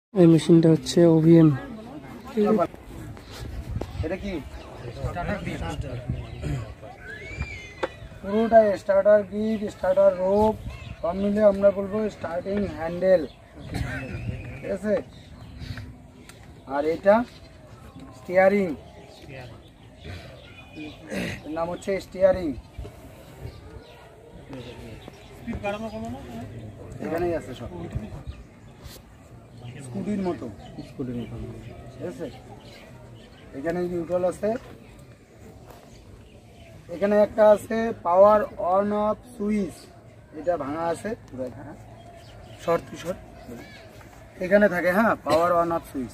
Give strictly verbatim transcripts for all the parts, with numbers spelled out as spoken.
এই মেশিনটা হচ্ছে ওবিএম। এটা কি পুরোটাই স্টার্টার গিট, স্টার্টার রোপ সব মিলে আমরা বলবো স্টার্টিং হ্যান্ডেল, ঠিক আছে। আর এটা স্টিয়ারিং, এর নাম হচ্ছে স্টিয়ারিং। এখানেই আছে সব স্কুটির মতো, স্কুটির মতো, ঠিক আছে। এখানে নিউট্রাল আছে, এখানে একটা আছে পাওয়ার অন অফ সুইচ, এটা ভাঙা আছে পুরো ভাঙা, শর্ট টু শর্ট এখানে থাকে। হ্যাঁ, পাওয়ার অন অফ সুইচ,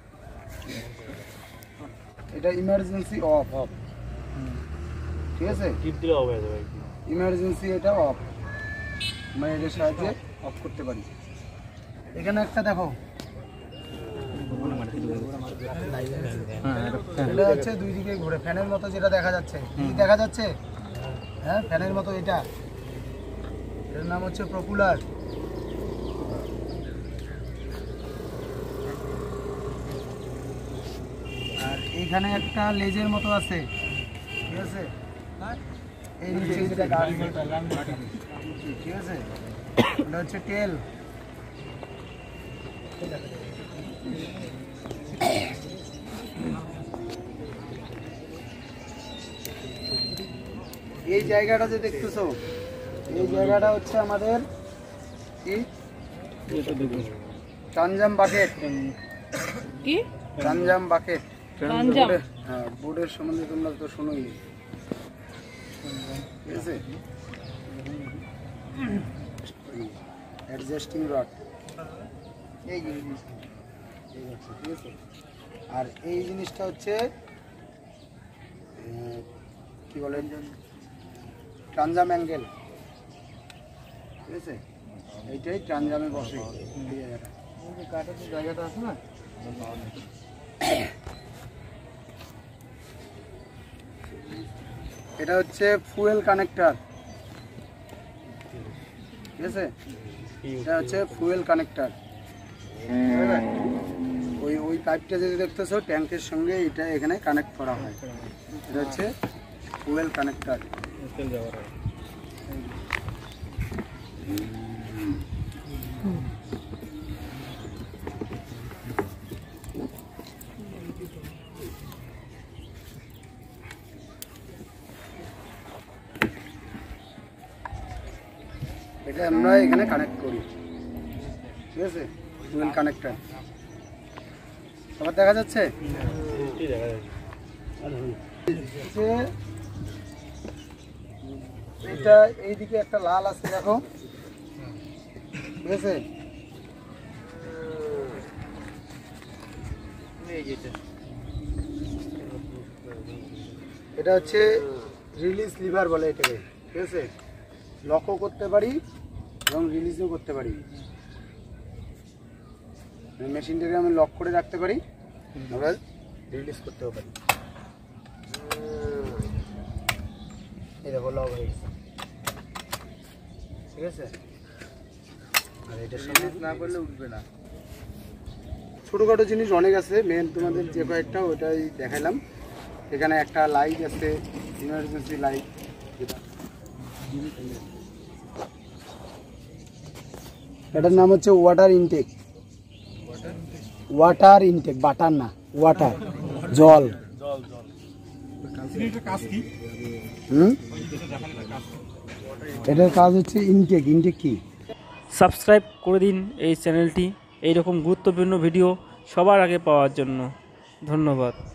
এটা ইমার্জেন্সি অফ অফ, ঠিক আছে। ইমার্জেন্সি এটা অফ, আমরা এটার সাহায্যে অফ করতে পারি। এখানে একটা দেখো, এটা হচ্ছে দুই দিকে ঘুরে ফ্যানের মতো, যেটা দেখা যাচ্ছে দেখা যাচ্ছে হ্যাঁ ফ্যানের মতো। এটা এর নাম হচ্ছে প্রপুলার। আর এইখানে একটা লেজের মতো আছে, ঠিক আছে। এই নিচে যেটা গাড়ি, ঠিক আছে, এটা হচ্ছে টেল। এই জায়গাটা যে দেখতেছো, এই জায়গাটা হচ্ছে আমাদের কি ট্রানজাম বাকেট। কি ট্রানজাম বাকেট? ট্রানজাম, হ্যাঁ, বোর্ডের সম্বন্ধে তোমরা তো শোনোই, ঠিক আছে। অ্যাডজাস্টিং রড, এই জিনিস, ঠিক আছে। আর এই জিনিসটা হচ্ছে কি বলেন, ট্রানজাম অ্যাঙ্গেল, ঠিক আছে। এইটাই ট্রানজামে বসে, এই জায়গাটা, কাটার যে জায়গাটা আছে না। এটা হচ্ছে ফুয়েল কানেক্টর, ঠিক আছে। এটা হচ্ছে ফুয়েল কানেক্টর। ওই ওই পাইপটা যদি দেখতেছো ট্যাঙ্কের সঙ্গে, এটা এখানে কানেক্ট করা হয়। এটা হচ্ছে ফুয়েল কানেক্টর। এটা আমরা এখানে কানেক্ট করি, ঠিক আছে, ফুয়েল কানেক্টর। আবার দেখা যাচ্ছে এটা এইদিকে একটা লাল আছে, দেখো, ঠিক আছে। এটা হচ্ছে রিলিজ লিভার বলে এটাকে, ঠিক আছে। লকও করতে পারি এবং রিলিজও করতে পারি। মেশিনটাকে আমি লক করে রাখতে পারি, আমরা রিলিজ করতেও পারি। এই দেখো লক হয়ে গেছে, ঠিক আছে। আর এটা রিলিজ না করলে উঠবে না। ছোটোখাটো জিনিস অনেক আছে, মেন তোমাদের যে কয়েকটা ওটাই দেখাইলাম। এখানে একটা লাইট আছে, ইমার্জেন্সি লাইট, যেটা এটার নাম হচ্ছে water intake. Water intake, butter না, ওয়াটার, জল। হুম, এটার কাজ হচ্ছে ইনটেক। ইনটেক কি? সাবস্ক্রাইব করে দিন এই চ্যানেলটি, এইরকম গুরুত্বপূর্ণ ভিডিও সবার আগে পাওয়ার জন্য। ধন্যবাদ।